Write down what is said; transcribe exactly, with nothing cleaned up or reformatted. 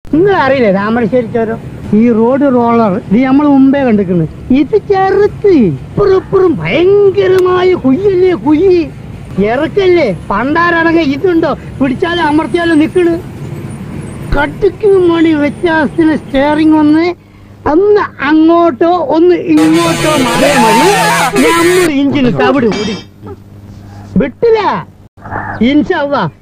നിങ്ങൾ അറിയില്ലേ താമരശ്ശേരി ചോരോ ഈ റോഡ് റോളർ ഇത് നമ്മൾ മുമ്പേ കണ്ടിരിക്കുന്നു. ഇത് ചെറുത്ത് ഇപ്പുറപ്പുറം ഭയങ്കരമായ കുയ്യല്ലേ കുയ്യി ഇറക്കല്ലേ. പണ്ടാരടങ്ങ ഇതുണ്ടോ പിടിച്ചാലും അമർത്തിയാലും നിക്കണ്. കട്ടിക്ക് മണി വ്യത്യാസത്തിന് സ്റ്റിയറിംഗ് ഒന്ന് ഒന്ന് അങ്ങോട്ടോ ഒന്ന് ഇങ്ങോട്ടോ മാറിയ മതി. നമ്മൾ ഇഞ്ചിന് തവിട് കൂടി വിട്ടില്ല. ഇൻഷാ അല്ലാഹ്